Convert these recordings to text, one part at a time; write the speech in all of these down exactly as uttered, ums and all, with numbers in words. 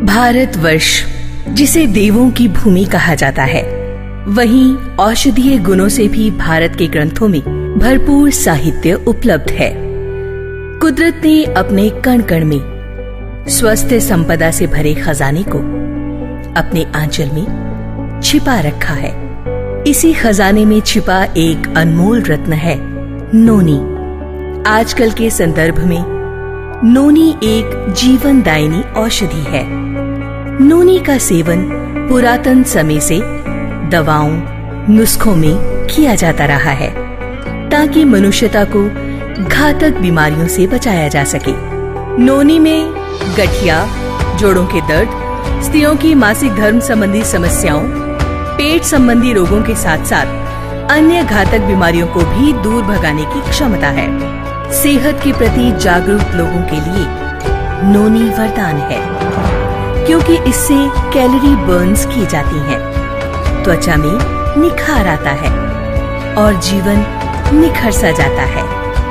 भारतवर्ष जिसे देवों की भूमि कहा जाता है, वहीं औषधीय गुणों से भी भारत के ग्रंथों में भरपूर साहित्य उपलब्ध है। कुदरत ने अपने कण कण में स्वस्थ संपदा से भरे खजाने को अपने आंचल में छिपा रखा है। इसी खजाने में छिपा एक अनमोल रत्न है नोनी। आजकल के संदर्भ में नोनी एक जीवनदायिनी औषधि है। नोनी का सेवन पुरातन समय से दवाओं, नुस्खों में किया जाता रहा है ताकि मनुष्यता को घातक बीमारियों से बचाया जा सके। नोनी में गठिया, जोड़ों के दर्द, स्त्रियों की मासिक धर्म संबंधी समस्याओं, पेट संबंधी रोगों के साथ साथ अन्य घातक बीमारियों को भी दूर भगाने की क्षमता है। सेहत के प्रति जागरूक लोगों के लिए नोनी वरदान है, क्योंकि इससे कैलोरी बर्न्स की जाती हैं, त्वचा में निखार आता है और जीवन निखर सा जाता है।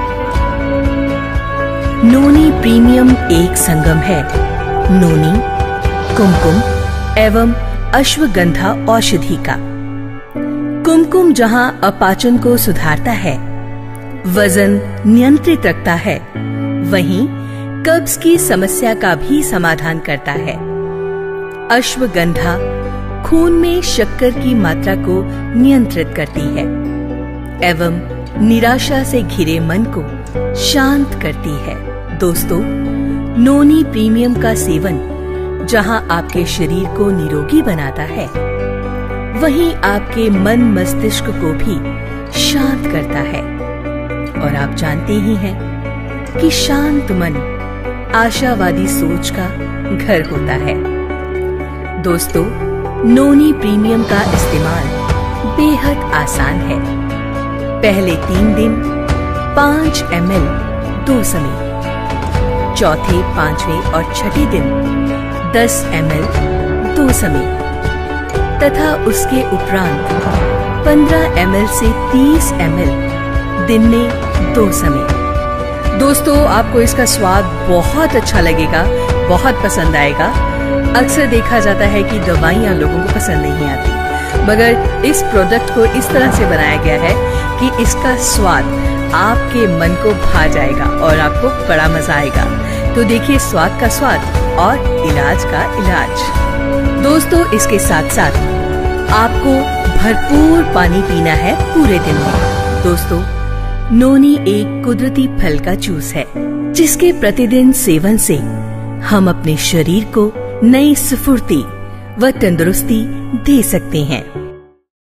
नोनी प्रीमियम एक संगम है नोनी, कुमकुम एवं अश्वगंधा औषधि का। कुमकुम जहां अपाचन को सुधारता है, वजन नियंत्रित रखता है, वहीं कब्ज की समस्या का भी समाधान करता है। अश्वगंधा खून में शक्कर की मात्रा को नियंत्रित करती है एवं निराशा से घिरे मन को शांत करती है। दोस्तों, नोनी प्रीमियम का सेवन जहां आपके शरीर को निरोगी बनाता है, वहीं आपके मन मस्तिष्क को भी शांत करता है। और आप जानते ही हैं कि शांत मन आशावादी सोच का घर होता है। दोस्तों, नोनी प्रीमियम का इस्तेमाल बेहद आसान है। पहले तीन दिन पाँच एम एल दो समय, चौथे, पांचवें और छठे दिन दस एम एल दो समय तथा उसके उपरांत पंद्रह एम एल से तीस एम एल दिन में दो समय। दोस्तों, आपको इसका स्वाद बहुत अच्छा लगेगा, बहुत पसंद आएगा। अक्सर देखा जाता है कि दवाइयाँ लोगों को पसंद नहीं आती, मगर इस प्रोडक्ट को इस तरह से बनाया गया है कि इसका स्वाद आपके मन को भा जाएगा और आपको बड़ा मजा आएगा। तो देखिए, स्वाद का स्वाद और इलाज का इलाज। दोस्तों, इसके साथ साथ आपको भरपूर पानी पीना है पूरे दिन में। दोस्तों, नोनी एक कुदरती फल का जूस है, जिसके प्रतिदिन सेवन से हम अपने शरीर को नई स्फूर्ति व तंदुरुस्ती दे सकते हैं।